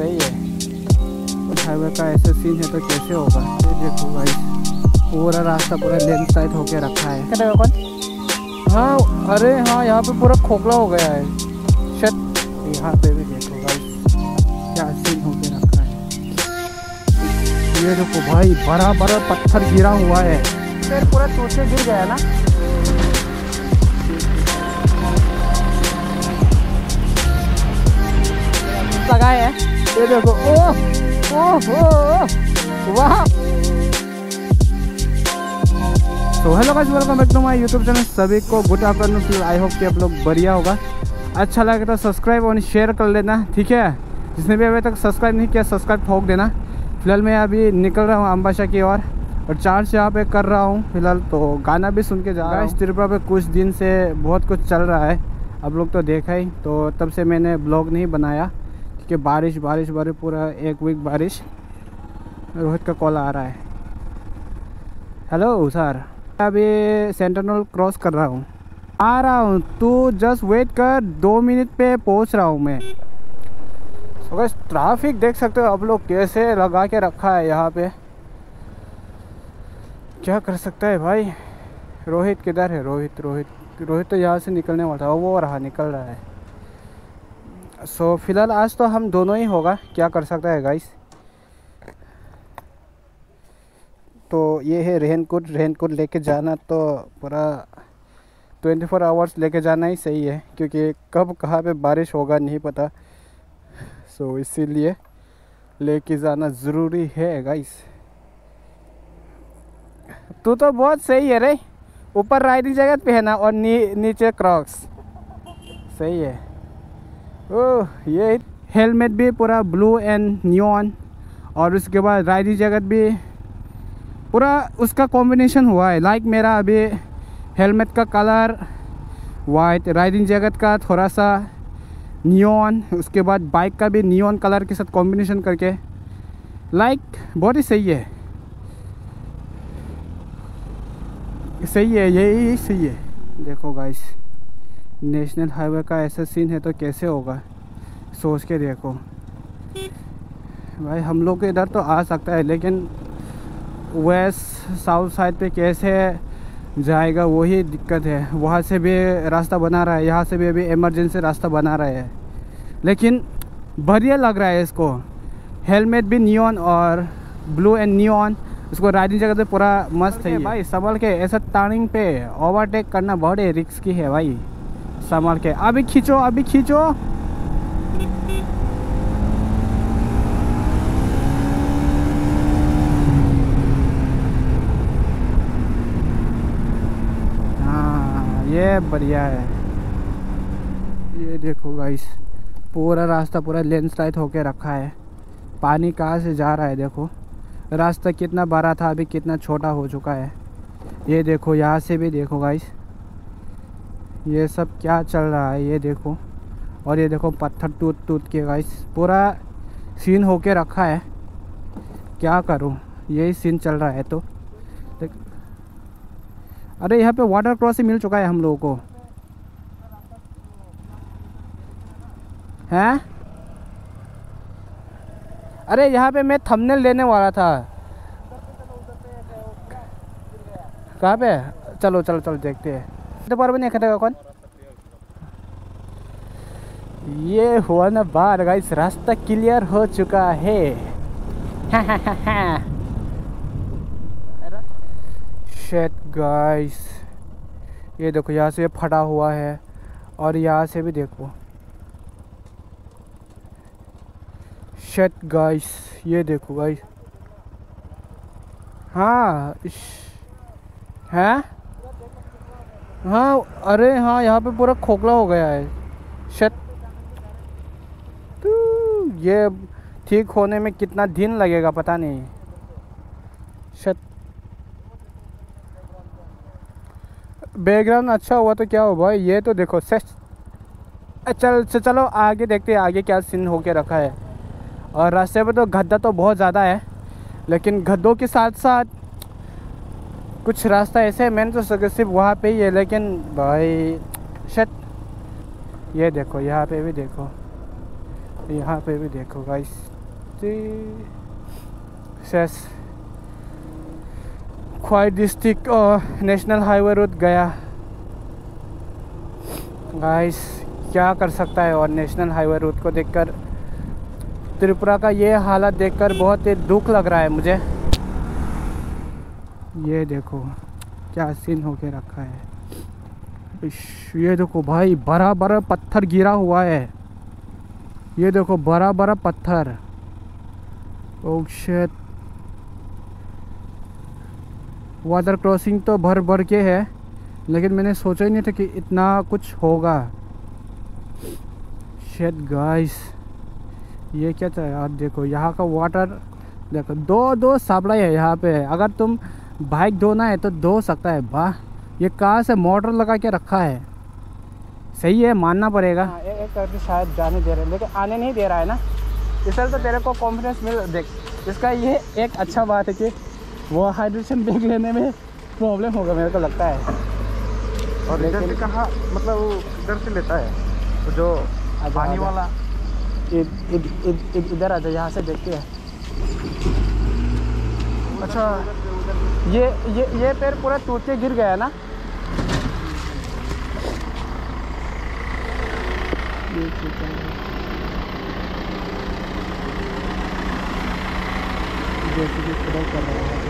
सही है। हाईवे का ऐसा सीन है तो कैसे होगा। ये देखो भाई, पूरा रास्ता पूरा लैंडस्लाइड होके रखा है। क्या देखो कौन? हाँ, अरे हाँ, यहाँ पे पूरा खोखला हो गया है। शट, यहाँ पे भी देखो भाई क्या सीन होके रखा है। ये देखो भाई, बड़ा बड़ा पत्थर गिरा हुआ है, फिर पूरा टूटे गिर गया ना। लगाए है, ये देखो। ओह ओह वाह। तो hello guys, welcome back to my YouTube channel. सभी को गुड आफ्टरनून। आई होप कि आप लोग बढ़िया होगा। अच्छा लगे तो सब्सक्राइब और शेयर कर लेना, ठीक है। जिसने भी अभी तक सब्सक्राइब नहीं किया, सब्सक्राइब ठोक देना। फिलहाल मैं अभी निकल रहा हूँ अम्बासा की ओर और चार्ज यहाँ पे कर रहा हूँ फिलहाल। तो गाना भी सुन के जा रहा हूँ। त्रिपुरा पे कुछ दिन से बहुत कुछ चल रहा है, आप लोग तो देखा ही। तो तब से मैंने ब्लॉग नहीं बनाया क्योंकि बारिश पूरा एक वीक बारिश। रोहित का कॉल आ रहा है। हेलो सर, अभी सेंट्रल क्रॉस कर रहा हूँ, आ रहा हूँ, तू जस्ट वेट कर, 2 मिनट पे पहुँच रहा हूँ मैं। तो बस ट्रैफिक देख सकते हो आप लोग कैसे लगा के रखा है यहाँ पे। क्या कर सकता है भाई। रोहित किधर है? रोहित तो यहाँ से निकलने वाला था, वो रहा, निकल रहा है। सो फिलहाल आज तो हम दोनों ही होगा, क्या कर सकता है गाइस। तो ये है रेनकोट लेके जाना तो पूरा 24 आवर्स लेके जाना ही सही है, क्योंकि कब कहाँ पे बारिश होगा नहीं पता। सो इसीलिए लेके जाना ज़रूरी है गाइस। तू तो बहुत सही है रे, ऊपर राइडिंग जैकेट पहना और नीचे क्रॉक्स, सही है। ओह, ये हेलमेट भी पूरा ब्लू एंड नियॉन, और उसके बाद राइडिंग जैकेट भी पूरा उसका कॉम्बिनेशन हुआ है। लाइक मेरा अभी हेलमेट का कलर वाइट, राइडिंग जैकेट का थोड़ा सा नियॉन, उसके बाद बाइक का भी नियॉन कलर के साथ कॉम्बिनेशन करके, लाइक बहुत ही सही है। यही सही है। देखो गाइस, नेशनल हाईवे का ऐसा सीन है तो कैसे होगा, सोच के देखो भाई। हम लोग के इधर तो आ सकता है, लेकिन वेस्ट साउथ साइड पे कैसे जाएगा वही दिक्कत है। वहाँ से भी रास्ता बना रहा है, यहाँ से भी अभी इमरजेंसी रास्ता बना रहा है, लेकिन बढ़िया लग रहा है इसको। हेलमेट भी नियॉन और ब्लू एंड नियॉन, उसको राइडिंग जगह पे पूरा मस्त है भाई। संभल के, ऐसा टर्निंग पे ओवरटेक करना बहुत ही रिस्की है भाई, संभल के। अभी खींचो हाँ, ये बढ़िया है। ये देखो गाइस, पूरा रास्ता पूरा लैंडस्लाइड होके रखा है। पानी कहाँ से जा रहा है देखो। रास्ता कितना बड़ा था, अभी कितना छोटा हो चुका है। ये देखो, यहाँ से भी देखो गाइस, ये सब क्या चल रहा है ये देखो। और ये देखो पत्थर टूट के गाइस पूरा सीन होके रखा है। क्या करूँ, यही सीन चल रहा है। तो अरे यहाँ पे वाटर क्रॉसिंग मिल चुका है हम लोगों को, हैं? अरे यहाँ पे मैं थंबनेल लेने वाला था। कहाँ पे? चलो देखते हैं। तो पर नहीं खाता कौन? ये हुआ ना बार गाइस, रास्ता क्लियर हो चुका है। शिट गाइस, ये देखो यहाँ से फटा हुआ है और यहाँ से भी देखो। शिट गाइस, ये देखो गाइस। हाँ हैं? हाँ, अरे हाँ, यहाँ पे पूरा खोखला हो गया है। शिट, तो ये ठीक होने में कितना दिन लगेगा पता नहीं। शिट, बैकग्राउंड अच्छा हुआ तो क्या हो भाई। ये तो देखो चलो आगे देखते हैं आगे क्या सीन होके रखा है। और रास्ते पे तो गड्ढा तो बहुत ज़्यादा है, लेकिन गड्ढों के साथ साथ कुछ रास्ता ऐसे है, मैंने तो सिर्फ वहाँ पे ही है, लेकिन भाई शिट, ये देखो यहाँ पे भी देखो, यहाँ पे भी देखो गाइस, सेस ख्वाई डिस्ट्रिक्ट और नेशनल हाईवे रोड गया। गाइस क्या कर सकता है, और नेशनल हाईवे रोड को देखकर, त्रिपुरा का ये हालत देखकर बहुत ही दुख लग रहा है मुझे। ये देखो क्या सीन होके रखा है। ये देखो भाई, बड़ा बड़ा पत्थर गिरा हुआ है। ये देखो बड़ा बड़ा पत्थर। ओह शिट, वाटर क्रॉसिंग तो भर भर के है, लेकिन मैंने सोचा ही नहीं था कि इतना कुछ होगा। शिट गाइस, ये क्या था यार। देखो यहाँ का वाटर देखो, दो सप्लाई है यहाँ पे। अगर तुम बाइक धोना है तो धो सकता है। वाह, ये कहाँ से मोटर लगा के रखा है। सही है, मानना पड़ेगा। एक करके शायद जाने दे रहे, लेकिन आने नहीं दे रहा है ना, इसलिए तो तेरे को कॉन्फिडेंस मिल। देख, इसका ये एक अच्छा बात है कि वो हाइड्रेशन बैग लेने में प्रॉब्लम होगा मेरे को लगता है। और इधर से कहाँ, मतलब वो इधर से लेता है तो जो पानी वाला। इधर आ जाओ, यहाँ से देखते हैं। अच्छा, ये पैर पूरा टूट के गिर गया ना। जैसे कि खड़ा कर रहा है।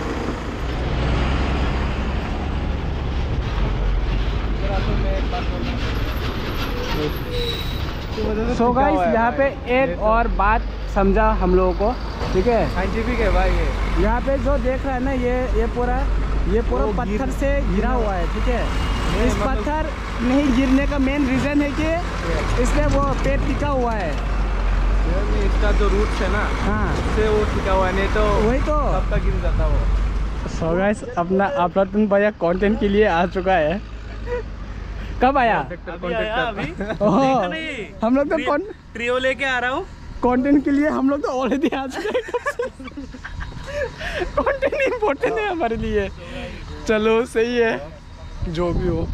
सो गाइस, यहाँ पे एक और बात समझा हम लोगों को, ठीक है, साइंटिफिक है भाई ये। यहाँ पे जो देख रहा है ना, ये पूरा पत्थर से गिरा हुआ है, ठीक है। इस पत्थर नहीं गिरने का मेन रीज़न है कि इसमें वो पेड़ टिका हुआ है। इसका जो रूट्स है ना, हाँ, इससे वो टिका हुआ है, नहीं तो वही तो सबका गिर जाता वो। सो गाइस, अपना अफलातून भैया कंटेंट के लिए आ चुका है। कब आया? हम लोग तो ट्रियो लेके आ रहा हूँ कंटेंट के लिए। हम लोग तो ऑलरेडी आ चुके हैं। कंटेंट इम्पोर्टेंट है हमारे लिए। चलो सही है, जो भी हो।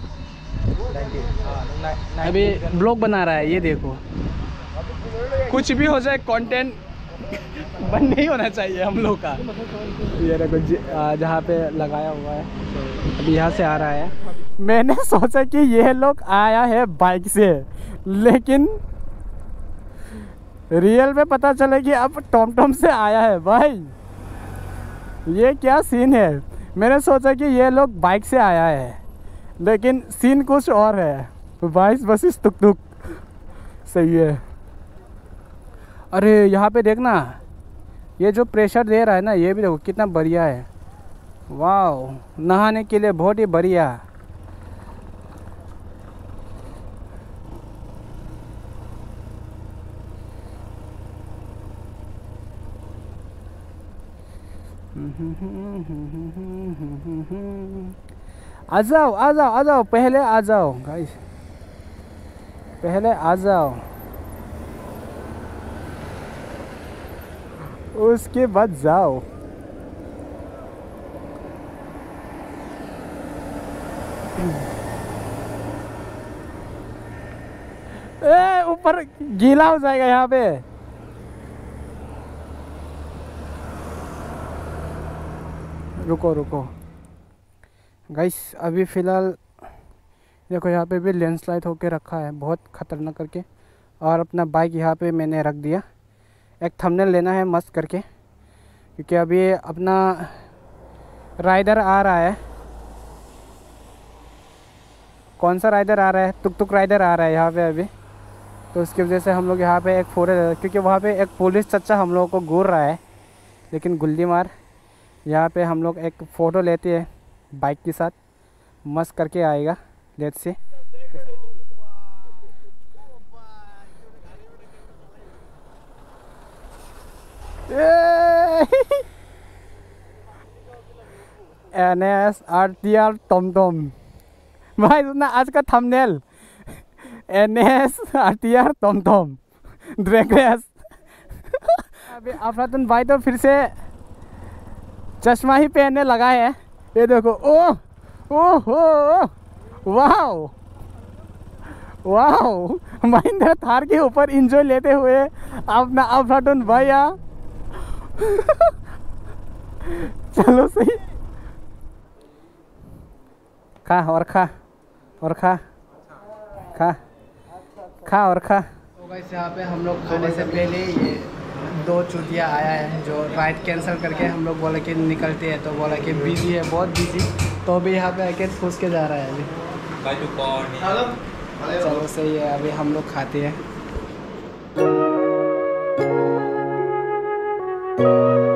अभी ब्लॉग बना रहा है, ये देखो। कुछ भी हो जाए, कंटेंट बंद नहीं होना चाहिए हम लोग का। ये देखो जहाँ पे लगाया हुआ है, अभी यहाँ से आ रहा है। मैंने सोचा कि यह लोग आया है बाइक से, लेकिन रियल में पता चला कि अब टॉम से आया है। भाई ये क्या सीन है। मैंने सोचा कि ये लोग बाइक से आया है, लेकिन सीन कुछ और है। बाइस बस टुक सही है। अरे यहाँ पे देखना, ये जो प्रेशर दे रहा है ना, ये भी देखो कितना बढ़िया है। वाह, नहाने के लिए बहुत ही बढ़िया। आ जाओ, पहले आ जाओ गाइस, पहले आ जाओ, उसके बाद जाओ। ऊपर गीला हो जाएगा यहाँ पे। रुको गाइस, अभी फ़िलहाल देखो यहाँ पे भी लैंडस्लाइड होके रखा है, बहुत ख़तरनाक करके। और अपना बाइक यहाँ पे मैंने रख दिया। एक थंबनेल लेना है मस्त करके, क्योंकि अभी अपना राइडर आ रहा है। कौन सा राइडर आ रहा है? टुक राइडर आ रहा है यहाँ पे अभी। तो उसकी वजह से हम लोग यहाँ पे एक फोटो, क्योंकि वहाँ पे एक पुलिस चच्चा हम लोगों को घूर रहा है, लेकिन गुल्ली मार। यहाँ पे हम लोग एक फ़ोटो लेते हैं बाइक के साथ, मस्त करके आएगा। Let's see. NS RTR टॉम। भाई सुनना आज का थंबनेल, NS RTR टॉम ड्रैग रेस। अभी अफलातून भाई तो फिर से चश्मा ही पहनने लगा है। ये देखो, ओह वाह वाह, महिंद्रा थार के ऊपर एंजॉय लेते हुए अपना अफलाटून भैया। चलो सही, खा और खा और खा खा खा और खा। तो गाइस यहाँ पे हम लोग खाने से पहले ये 2 चूतिया आया है जो राइड कैंसिल करके हम लोग बोला कि निकलते हैं, तो बोला कि बिजी है, बहुत बिजी, तो अभी यहाँ पे आके फूस के जा रहा है अभी। चलो सही है, अभी हम लोग खाते हैं।